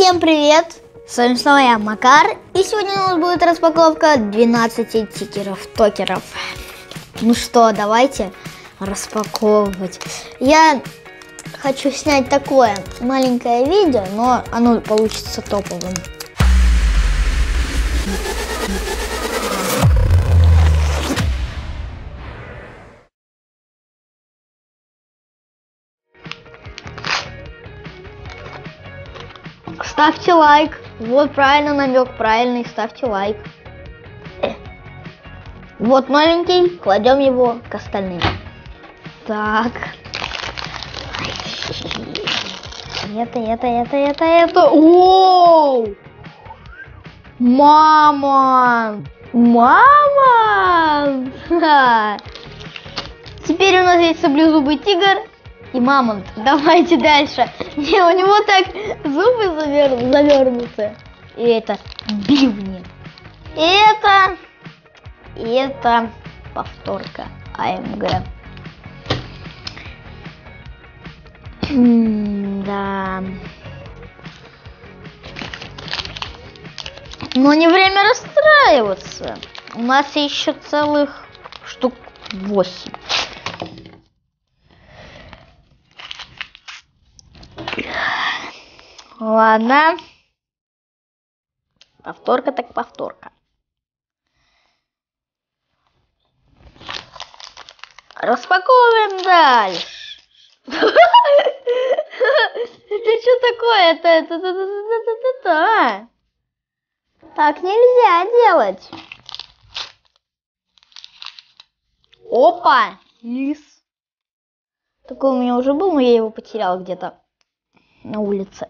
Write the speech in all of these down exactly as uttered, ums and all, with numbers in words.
Всем привет! С вами снова я, Макар. И сегодня у нас будет распаковка двенадцати тикеров-токеров. Ну что, давайте распаковывать. Я хочу снять такое маленькое видео, но оно получится топовым. Ставьте лайк. Вот правильно намек, правильный. Ставьте лайк. Вот новенький. Кладем его к остальным. Так. Это, это, это, это, это. Оу! Мама! Мама! Теперь у нас есть саблезубый тигр и мамонт. Давайте дальше. Не, у него так зубы завер... завернуты. И это бивни. И это... И это повторка АМГ. Да. Но не время расстраиваться. У нас еще целых штук восемь. Ладно. Повторка так повторка. Распаковываем дальше. Это что такое? Это, это, это, это, это, это. Так нельзя делать. Опа, лис. Такой у меня уже был, но я его потерял где-то на улице.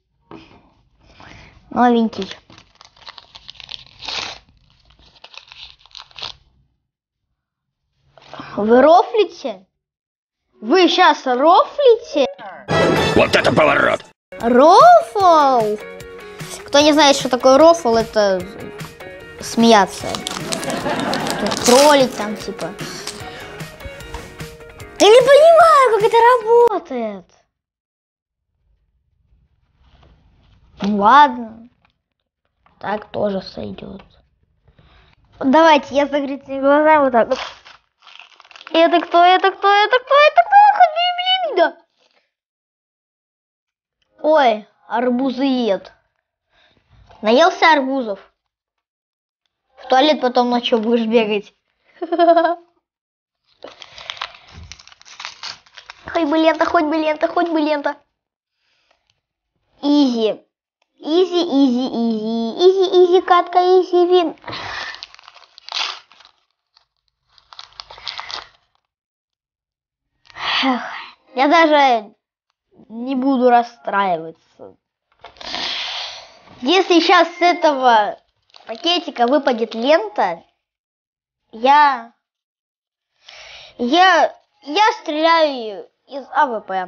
Новенький. Вы рофлите? Вы сейчас рофлите? Вот это поворот! Рофл! Кто не знает, что такое рофл, это смеяться. Троллить там типа. Я не понимаю, как это работает. Ну ладно. Так тоже сойдет. Давайте я с закрытыми глазами вот так вот. Это кто? Это кто? Это кто? Это кто? Блин, да. Ой, арбузоед. Наелся арбузов. В туалет потом ночью будешь бегать. Хоть бы лента, хоть бы лента, хоть бы лента. Изи. Изи, изи, изи. Изи, изи, катка, изи, вин. Я даже не буду расстраиваться. Если сейчас с этого пакетика выпадет лента, я... Я... Я стреляю из АВП.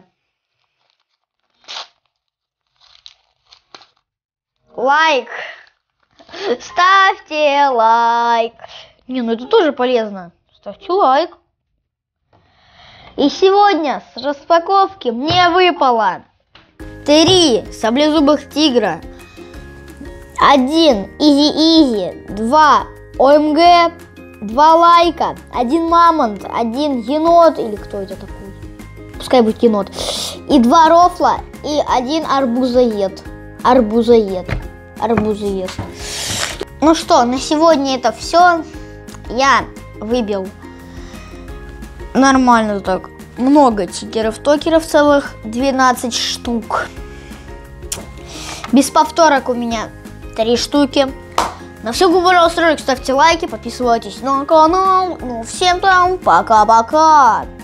Лайк. Ставьте лайк. Не, ну это тоже полезно. Ставьте лайк. И сегодня с распаковки мне выпало три саблезубых тигра, один изи-изи, два ОМГ, два лайка, один мамонт, один енот, или кто это такой, пускай будет енот, и два рофла, и один арбузоед, арбузоед, арбузоед. Ну что, на сегодня это все. Я выбил нормально так много тикеров-токеров, целых двенадцать штук. Без повторок у меня три штуки. На все говорю, ставьте лайки, подписывайтесь на канал. Ну всем там пока-пока.